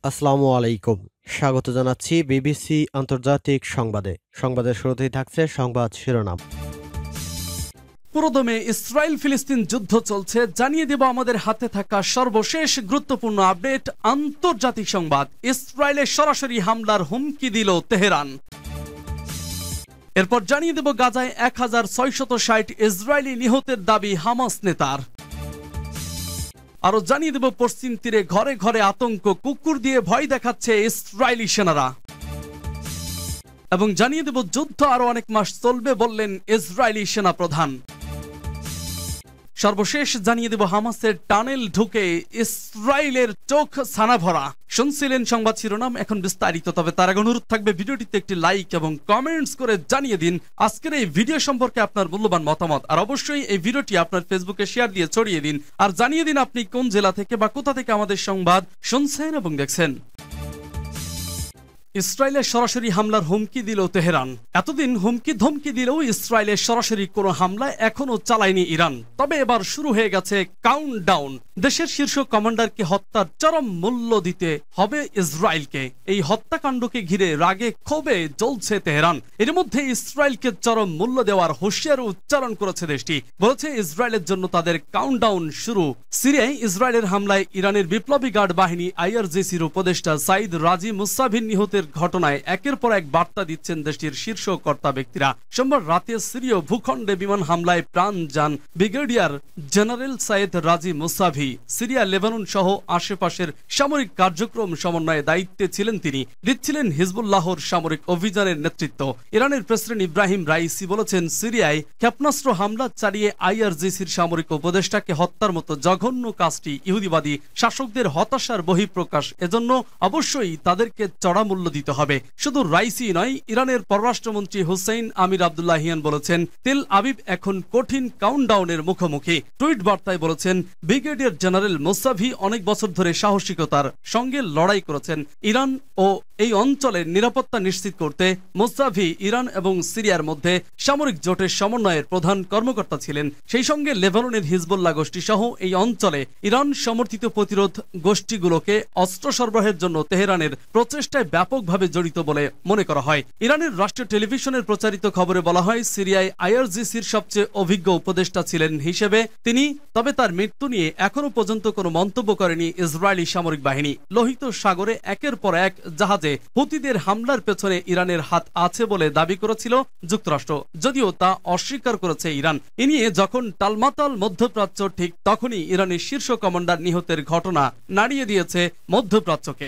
আসসালামু আলাইকুম। স্বাগত জানাচ্ছি বিবিসি আন্তর্জাতিক সংবাদে। সংবাদের শুরুতেই থাকছে সংবাদ শিরোনাম। পুরোদমে ইসরায়েল ফিলিস্তিন যুদ্ধ চলছে, জানিয়ে দেব আমাদের হাতে থাকা সর্বশেষ গুরুত্বপূর্ণ আপডেট। আন্তর্জাতিক সংবাদ, ইসরায়েলের সরাসরি হামলার হুমকি দিল তেহরান। এরপর জানিয়ে দেব গাজায় 1660 ইসরায়েলি নিহতের দাবি হামাস নেতার। আরো জানিয়ে দেব পশ্চিম তীরে ঘরে ঘরে আতঙ্ক, কুকুর দিয়ে ভয় দেখাচ্ছে ইসরায়েলি সেনারা। এবং জানিয়ে দেব যুদ্ধ আরো অনেক মাস চলবে বললেন ইসরায়েলি সেনাপ্রধান। সর্বশেষ জানিয়ে দেব হামাসের টানেল ঢুকে ইসরায়েলের চোখ ছানা ভরা। শুনছিলেন সংবাদ শিরোনাম, এখন বিস্তারিত। তবে তার আগে অনুরোধ থাকবে ভিডিওটিতে একটি লাইক এবং কমেন্টস করে জানিয়ে দিন আজকের এই ভিডিও সম্পর্কে আপনার মূল্যবান মতামত। আর অবশ্যই এই ভিডিওটি আপনার ফেসবুকে শেয়ার দিয়ে ছড়িয়ে দিন। আর জানিয়ে দিন আপনি কোন জেলা থেকে বা কোথা থেকে আমাদের সংবাদ শুনছেন এবং দেখছেন। ইসরায়েলের সরাসরি হামলার হুমকি দিল তেহরান। এতদিন হুমকি ধমকি দিলেও ইসরায়েলের সরাসরি কোনো হামলা এখনো চালায়নি ইরান। তবে এবার শুরু হয়ে গেছে কাউন্টডাউন। দেশের শীর্ষ কমান্ডারকে হত্যার চরম মূল্য দিতে হবে ইসরায়েলকে। এই হত্যাকাণ্ডকে ঘিরে রাগে ক্ষোভে জ্বলছে তেহরান। এর মধ্যে ইসরায়েলকে চরম মূল্য দেওয়ার হুঁশিয়ারি উচ্চারণ করেছে দেশটি। বলেছে ইসরায়েলের জন্য তাদের কাউন্টডাউন শুরু। সিরিয়ায় ইসরায়েলের হামলায় ইরানের বিপ্লবী গার্ড বাহিনী আইআরজিসির উপদেষ্টা সাইদ রাজি মুসাভির নিহতের ঘটনায় একের পর এক বার্তা দিচ্ছেন দেশটির শীর্ষ কর্তা ব্যক্তিরা। সোমবার রাতে সিরীয় ভূখণ্ডে বিমান হামলায় প্রাণ যান ব্রিগেডিয়ার জেনারেল সাইদ রাজি মুসাভি। সিরিয়া, লেবানন সহ আশেপাশের সামরিক কার্যক্রম সমন্বয়ে দায়িত্বে ছিলেন তিনি। দিচ্ছিলেন হিজবুল্লাহর সামরিক অভিযানের নেতৃত্ব। ইরানের প্রেসিডেন্ট ইব্রাহিম রাইসি বলেছেন, সিরিয়ায় ক্ষেপণাস্ত্র হামলা চালিয়ে আইআরজিসির সামরিক উপদেষ্টাকে হত্যার মতো জঘন্য কাজটি ইহুদিবাদী শাসকদের হতাশার বহিঃপ্রকাশ। এজন্য অবশ্যই তাদেরকে চড়া মূল্য দিতে হবে। শুধু রাইসি নয়, ইরানের পররাষ্ট্রমন্ত্রী হুসেইন আমির আবদুল্লাহিয়ান বলেছেন, তেল আবিব এখন কঠিন কাউন্টডাউনের মুখোমুখি। টুইট বার্তায় বলেছেন, ব্রিগেডিয়ার জেনারেল মুসাভি অনেক বছর ধরে সাহসিকতার সঙ্গে লড়াই করেছেন। ইরান ও এই অঞ্চলের নিরাপত্তা নিশ্চিত করতে মুসাভি ইরান এবং সিরিয়ার মধ্যে সামরিক জোটের সমন্বয়ের প্রধান কর্মকর্তা ছিলেন। সেই সঙ্গে লেবাননের হিজবুল্লাহ গোষ্ঠী সহ এই অঞ্চলে ইরান সমর্থিত প্রতিরোধ গোষ্ঠীগুলোকে অস্ত্র সরবরাহের জন্য তেহরানের প্রচেষ্টায় ব্যাপকভাবে জড়িত বলে মনে করা হয়। ইরানের রাষ্ট্রীয় টেলিভিশনের প্রচারিত খবরে বলা হয়, সিরিয়ায় আইআরজিসির সবচেয়ে অভিজ্ঞ উপদেষ্টা ছিলেন হিসেবে তিনি। তবে তার মৃত্যু নিয়ে এখনো পর্যন্ত কোনো মন্তব্য করেনি ইসরায়েলি সামরিক বাহিনী। লোহিত সাগরে একের পর এক জাহাজে হুতিদের হামলার পেছনে ইরানের হাত আছে বলে দাবি করেছিল যুক্তরাষ্ট্র, যদিও তা অস্বীকার করেছে ইরান। এ নিয়ে যখন টালমাটাল মধ্যপ্রাচ্য, ঠিক তখনই ইরানের শীর্ষ কমান্ডার নিহতের ঘটনা নাড়িয়ে দিয়েছে মধ্যপ্রাচ্যকে।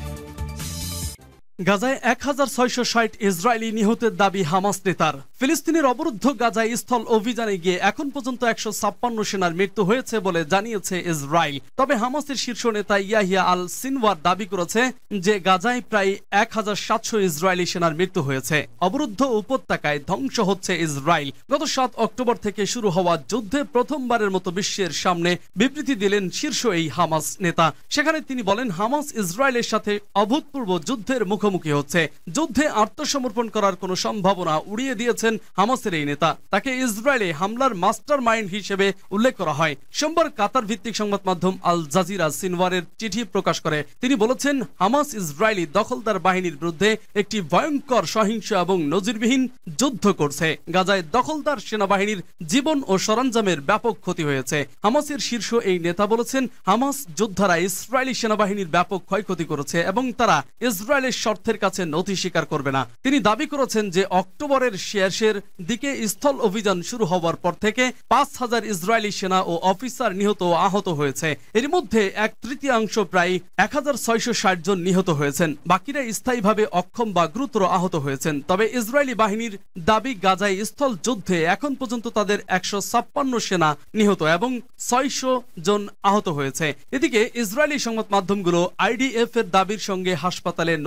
গাজায় 1660 ইসরায়েলি নিহতের দাবি হামাস নেতার। ফিলিস্তিনের অবরুদ্ধ গাজায় স্থল অভিযানে গিয়ে এখন পর্যন্ত 156 সেনার মৃত্যু হয়েছে বলে জানিয়েছে ইসরায়েল। তবে হামাসের শীর্ষ নেতা ইয়াহিয়া আল সিনওয়ার দাবি করেছে যে গাজায় প্রায় 1700 ইসরায়েলি সেনার মৃত্যু হয়েছে। অবরুদ্ধ উপত্যকায় ধ্বংস হচ্ছে ইসরায়েল। গত 7 অক্টোবর থেকে শুরু হওয়া যুদ্ধে প্রথমবারের মতো বিশ্বের সামনে বিবৃতি দিলেন শীর্ষ এই হামাস নেতা। সেখানে তিনি বলেন, হামাস ইসরায়েলের সাথে অভূতপূর্ব যুদ্ধের মুখোমুখি হচ্ছে। যুদ্ধে আত্মসমর্পণ করার কোনো সম্ভাবনা উড়িয়ে দিয়েছেন হামাসের এই নেতা। তাকে ইসরায়েলে হামলার মাস্টার মাইন্ড হিসেবে উল্লেখ করা হয়। সোমবার কাতার ভিত্তিক সংবাদ মাধ্যম আল জাজিরা সিনওয়ারের চিঠি প্রকাশ করে তিনি বলেছেন, হামাস ইসরায়েলি দখলদার বাহিনীর বিরুদ্ধে একটি ভয়ঙ্কর, সহিংস এবং নজিরবিহীন যুদ্ধ করছে। গাজায় দখলদার সেনাবাহিনীর জীবন ও সরঞ্জামের ব্যাপক ক্ষতি হয়েছে। হামাসের শীর্ষ এই নেতা বলেছেন, হামাস যোদ্ধারা ইসরায়েলি সেনাবাহিনীর ব্যাপক ক্ষয়ক্ষতি করেছে এবং তারা ইসরায়েলের শর্তের কাছে নথি স্বীকার করবে না। তিনি দাবি করেছেন যে অক্টোবরের শেষের দিকে স্থল অভিযান শুরু হওয়ার পর থেকে 5000 ইসরায়েলি সেনা ও অফিসার নিহত ও আহত হয়েছে। এর মধ্যে 1/3 প্রায় 1660 জন নিহত হয়েছেন। বাকিরা স্থায়ীভাবে অক্ষম বা গুরুতর আহত হয়েছেন। তবে ইসরায়েলি বাহিনীর দাবি, গাজায় স্থল যুদ্ধে এখন পর্যন্ত তাদের 156 সেনা নিহত এবং 600 জন আহত হয়েছে। এদিকে ইসরায়েলি সংবাদ মাধ্যমগুলো আইডিএফ এর দাবির সঙ্গে হাসপাতালে নথিভুক্ত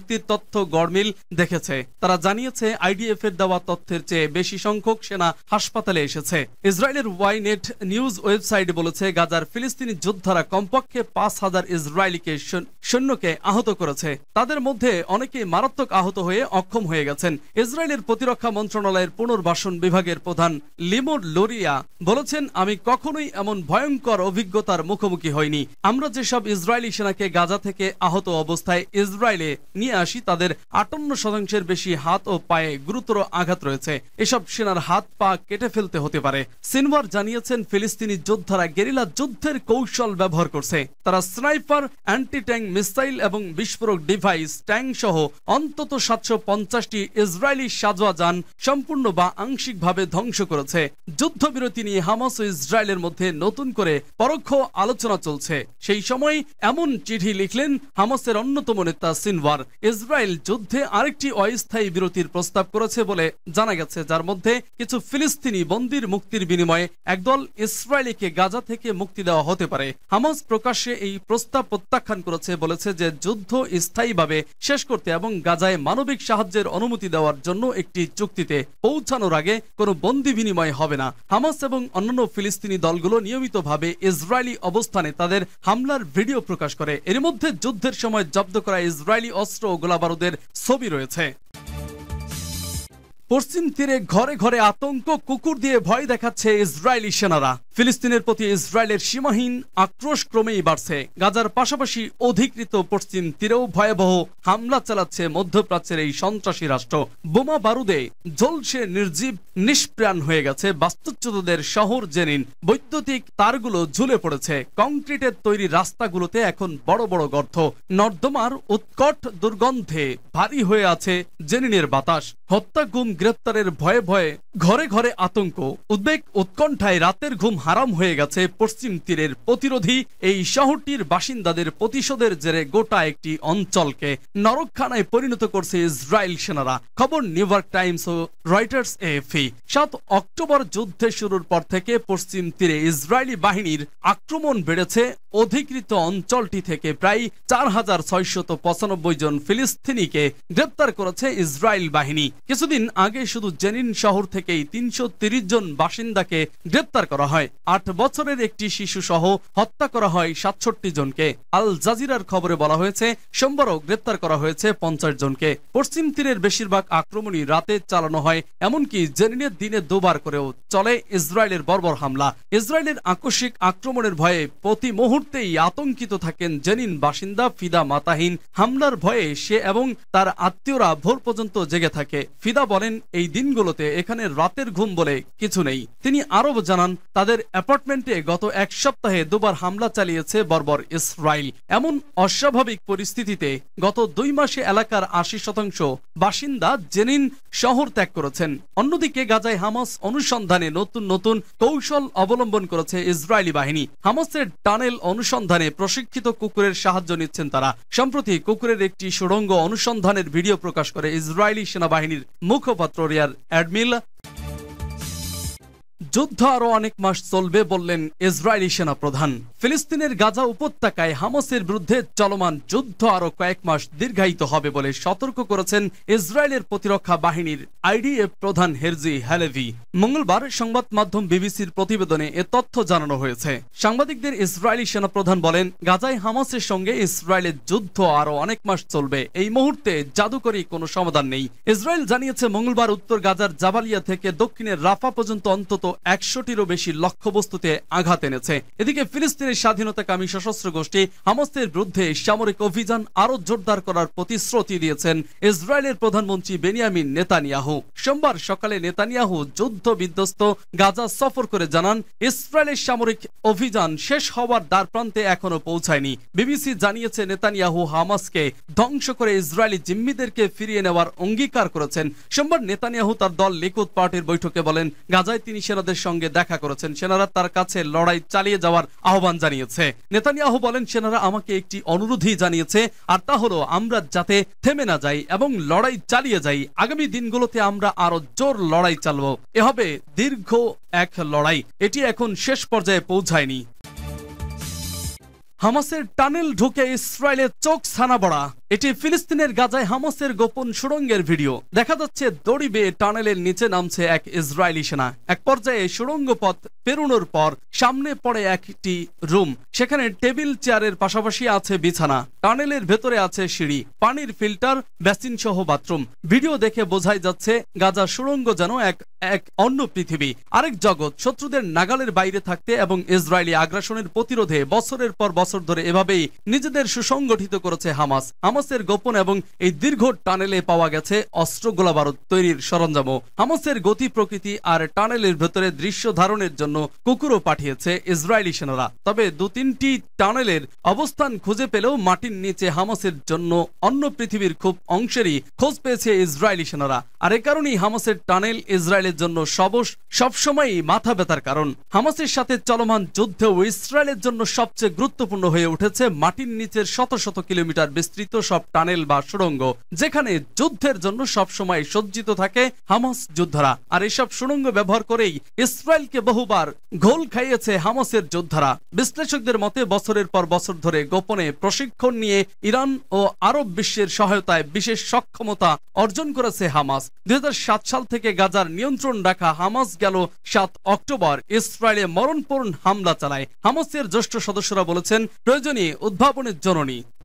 মুক্তির তথ্য গড়মিল দেখেছে। তারা জানিয়েছে আইডিএফ এর দেওয়া তথ্যের চেয়ে বেশি সংখ্যক সেনা হাসপাতালে এসেছে। ইসরায়েলের ওয়াইনেট নিউজ ওয়েবসাইট বলেছে গাজার ফিলিস্তিনি যোদ্ধারা কমপক্ষে 5,000 ইসরায়েলিকে সৈন্যকে আহত করেছে। তাদের মধ্যে অনেকেই মারাত্মক আহত হয়ে অক্ষম হয়ে গেছেন। ইসরায়েলের প্রতিরক্ষা মন্ত্রণালয়ের পুনর্বাসন বিভাগের প্রধান লিমোর লোরিয়া বলেছেন, আমি কখনোই এমন ভয়ঙ্কর অভিজ্ঞতার মুখোমুখি হইনি। আমরা যেসব ইসরায়েলি সেনাকে গাজা থেকে আহত অবস্থায় ইসরায়েলে নিয়ে আসি তাদের 58% বেশি হাত ও পায়ে গুরুতর আঘাত রয়েছে। এসব সেনার হাত পা কেটে ফেলতে হতে পারে। সিনওয়ার জানিয়েছেন ফিলিস্তিনি যোদ্ধারা গেরিলা যুদ্ধের কৌশল ব্যবহার করছে। তারা স্নাইপার, অ্যান্টি ট্যাঙ্ক মিসাইল এবং বিস্ফোরক ডিভাইস, ট্যাঙ্ক সহ অন্তত 750টি ইসরায়েলি সাজোয়া যান সম্পূর্ণ বা আংশিকভাবে ধ্বংস করেছে। যুদ্ধবিরতি নিয়ে হামাস ও ইসরায়েলের মধ্যে নতুন করে পরোক্ষ আলোচনা চলছে। সেই সময় এমন চিঠি লিখলেন হামাসের অন্যতম নেতা সিনওয়ার। ইসরায়েল যুদ্ধে আরেকটি অস্থায়ী বিরতির প্রস্তাব করেছে বলে জানা গেছে, যার মধ্যে কিছু ফিলিস্তিনি বন্দির মুক্তির বিনিময়ে একদল ইসরায়েলিকে গাজা থেকে মুক্তি দেওয়া হতে পারে। হামাস প্রকাশ্যে এই প্রস্তাব প্রত্যাখ্যান করেছে, বলেছে যে যুদ্ধ স্থায়ীভাবে শেষ করতে এবং গাজায় মানবিক সাহায্যের অনুমতি দেওয়ার জন্য একটি চুক্তিতে পৌঁছানোর আগে কোনো বন্দি বিনিময় হবে না। হামাস এবং অন্যান্য ফিলিস্তিনি দলগুলো নিয়মিতভাবে ইসরায়েলি অবস্থানে তাদের হামলার ভিডিও প্রকাশ করে। এর মধ্যে যুদ্ধের সময় জব্দ করা ইসরায়েলি অস্ত্র ও গোলাবারুদের ছবি রয়েছে। পশ্চিম তীরে ঘরে ঘরে আতঙ্ক, কুকুর দিয়ে ভয় দেখাচ্ছে ইসরায়েলি সেনারা। ফিলিস্তিনের প্রতি ইসরায়েলের সীমাহীন আক্রোশ ক্রমেই বাড়ছে। গাজার পাশাপাশি অধিকৃত পশ্চিম তীরেও ভয়াবহ হামলা চালাচ্ছে মধ্যপ্রাচ্যের এই সন্ত্রাসী রাষ্ট্র। বোমা বারুদে জ্বলছে নির্জীব, নিষ্প্রাণ হয়ে গেছে বাস্তুচ্যুতদের শহর জেনিন। বৈদ্যুতিক তারগুলো ঝুলে পড়েছে। কংক্রিটের তৈরি রাস্তাগুলোতে এখন বড় বড় গর্ত। নর্দমার উৎকট দুর্গন্ধে ভারী হয়ে আছে জেনিনের বাতাস। হত্যা, গুম, গ্রেপ্তারের ভয়ে ভয়ে ঘরে ঘরে আতঙ্ক, উদ্বেগ, উৎকণ্ঠায় রাতের ঘুম হারাম হয়ে গেছে পশ্চিম তীরের প্রতিরোধী এই শহরটির বাসিন্দাদের। প্রতিশোধের জেরে গোটা একটি অঞ্চলকে নরকখানায় পরিণত করছে ইসরায়েল সেনারা। খবর নিউ ইয়র্ক টাইমস ও রয়টার্স এএফপি। 7 অক্টোবর যুদ্ধের শুরুর পর থেকে পশ্চিম তীরে ইসরায়েলি বাহিনীর আক্রমণ বেড়েছে। অধিকৃত অঞ্চলটি থেকে প্রায় 4,695 জন ফিলিস্তিনিকে গ্রেপ্তার করেছে ইসরায়েল বাহিনী। কিছুদিন আগে শুধু জেনিন শহর থেকেই 330 জন বাসিন্দাকে গ্রেপ্তার করা হয়। 8 বছরের একটি শিশু সহ হত্যা করা হয় 67 জনকে। আল জাজিরার খবরে বলা হয়েছে সোমবারও গ্রেপ্তার করা হয়েছে 50 জনকে। পশ্চিম তীরের বেশিরভাগ আক্রমণই রাতে চালানো হয়, এমনকি জেনিনের দিনে দুবার করেও চলে ইসরায়েলের বর্বর হামলা। ইসরায়েলের আকস্মিক আক্রমণের ভয়ে প্রতি মুহূর্তেই আতঙ্কিত থাকেন জেনিন বাসিন্দা ফিদা মাতাহিন। হামলার ভয়ে সে এবং তার আত্মীয়রা ভোর পর্যন্ত জেগে থাকে। ফিদা বলেন, এই দিনগুলোতে এখানে রাতের ঘুম বলে কিছু নেই। তিনি আরো জানান, তাদের অ্যাপার্টমেন্টে গত এক সপ্তাহে দুবার হামলা চালিয়েছে বর্বর ইসরায়েল। এমন অস্বাভাবিক পরিস্থিতিতে গত 2 মাসে এলাকার 80% বাসিন্দা জেনিন শহর ত্যাগ করেছেন। অন্যদিকে গাজায় হামাস অনুসন্ধানে নতুন নতুন কৌশল অবলম্বন করেছে ইসরায়েলি বাহিনী। হামাসের টানেল অনুসন্ধানে প্রশিক্ষিত কুকুরের সাহায্য নিচ্ছেন তারা। সম্প্রতি কুকুরের একটি সুড়ঙ্গ অনুসন্ধানের ভিডিও প্রকাশ করে ইসরায়েলি সেনাবাহিনীর মুখপাত্র রিয়ার অ্যাডমিরাল। যুদ্ধ আরো অনেক মাস চলবে বললেন ইসরায়েলি সেনা প্রধান। ফিলিস্তিনের গাজা উপত্যকায় হামাসের বিরুদ্ধে চলমান যুদ্ধ আরো কয়েক মাস দীর্ঘায়িত হবে বলে সতর্ক করেছেন ইসরায়েলের প্রতিরক্ষা বাহিনীর আইডিএফ প্রধান হেরজি হালেভি। মঙ্গলবার সংবাদ মাধ্যম বিবিসির প্রতিবেদনে এ তথ্য জানানো হয়েছে। সাংবাদিকদের ইসরায়েলি সেনা প্রধান বলেন, গাজায় হামাসের সঙ্গে ইসরায়েলের যুদ্ধ আরো অনেক মাস চলবে। এই মুহূর্তে জাদুকরী কোনো সমাধান নেই। ইসরায়েল জানিয়েছে মঙ্গলবার উত্তর গাজার জাবালিয়া থেকে দক্ষিণের রাফা পর্যন্ত অন্তত 100টিরও বেশি লক্ষ্যবস্তুতে আঘাত এনেছে। এদিকে ফিলিস্তিনের স্বাধীনতাকামী সশস্ত্র গোষ্ঠী হামাসের বিরুদ্ধে সামরিক অভিযান আরো জোরদার করার প্রতিশ্রুতি দিয়েছেন ইসরায়েলের প্রধানমন্ত্রী বেনিয়ামিন নেতানিয়াহু। সোমবার সকালে নেতানিয়াহু যুদ্ধ বিধ্বস্ত গাজা সফর করে জানান, ইসরায়েলের সামরিক অভিযান শেষ হওয়ার দ্বারপ্রান্তে এখনো পৌঁছায়নি। বিবিসি জানিয়েছে নেতানিয়াহু হামাসকে ধ্বংস করে ইসরায়েলি জিম্মিদেরকে ফিরিয়ে নেওয়ার অঙ্গীকার করেছেন। সোমবার নেতানিয়াহু তার দল লিকুদ পার্টির বৈঠকে বলেন, গাজায় তিনি সেনাদের সঙ্গে দেখা করেছেন। সেনারা তার কাছে লড়াই চালিয়ে যাওয়ার আহ্বান জানিয়েছে। নেতানিয়াহু বলেন, সেনারা আমাকে একটি অনুরোধই জানিয়েছে, আর তা হলো আমরা যাতে থেমে না যাই এবং লড়াই চালিয়ে যাই। আগামী দিনগুলোতে আমরা আরো জোর লড়াই চালাবো। এ হবে দীর্ঘ এক লড়াই, এটি এখন শেষ পর্যায়ে পৌঁছায়নি। হামাসের টানেল ঢুকে ইসরায়েলের চোখ ছানা বড়া। এটি ফিলিস্তিনের গাজায় হামাসের গোপন সুড়ঙ্গের ভিডিও। দেখা যাচ্ছে দড়ি বেয়ে টানেলের নিচে নামছে এক ইসরায়েলি সেনা। এক পর্যায়ে সুড়ঙ্গ পথ পেরোনোর পর সামনে পড়ে একটি রুম। সেখানে টেবিল চেয়ারের পাশাপাশি আছে বিছানা। টানেলের ভেতরে আছে সিঁড়ি, পানির ফিল্টার, বেসিন সহ বাথরুম। ভিডিও দেখে বোঝাই যাচ্ছে গাজা সুড়ঙ্গ যেন এক অন্য পৃথিবী, আরেক জগৎ। শত্রুদের নাগালের বাইরে থাকতে এবং ইসরায়েলি আগ্রাসনের প্রতিরোধে বছরের পর বছর ধরে এভাবেই নিজেদের সুসংগঠিত করেছে হামাস। হামাসের গোপন এবং এই দীর্ঘ টানেলে পাওয়া গেছে অস্ত্র, গোলাবারুদ তৈরির সরঞ্জামও। হামাসের গতি প্রকৃতি আর টানেলের ভেতরে দৃশ্য ধারণের জন্য কুকুরও পাঠিয়েছে ইসরায়েলি সেনারা। তবে 2-3টি টানেলের অবস্থান খুঁজে পেলেও মাটির নিচে হামাসের জন্য অন্য পৃথিবীর খুব অংশেরই খোঁজ পেয়েছে ইসরায়েলি সেনারা। আর এ কারণেই হামাসের টানেল ইসরায়েলের জন্য সবসময়ই মাথা ব্যথার কারণ। হামাসের সাথে চলমান যুদ্ধেও ইসরায়েলের জন্য সবচেয়ে গুরুত্বপূর্ণ হয়ে উঠেছে মাটির নিচের শত শত কিলোমিটার বিস্তৃত সব টানেল বা সুড়ঙ্গ, যেখানে যুদ্ধের জন্য সবসময় সজ্জিত থাকে হামাস যোদ্ধারা। আর এসব সুড়ঙ্গ ব্যবহার করেই ইসরায়েলকে বহুবার ঘোল খাইয়েছে হামাসের যোদ্ধারা। বিশ্লেষকদের মতে বছরের পর বছর ধরে গোপনে প্রশিক্ষণ নিয়ে ইরান ও আরব বিশ্বের সহায়তায় বিশেষ সক্ষমতা অর্জন করেছে হামাস। 2007 সাল থেকে গাজার নিয়ন্ত্রণ রাখা হামাস গেল 7 অক্টোবর ইসরায়েলে মরণপূর্ণ হামলা চালায়। হামাসের জ্যেষ্ঠ সদস্যরা বলেছেন, প্রয়োজনীয় উদ্ভাবনের জননী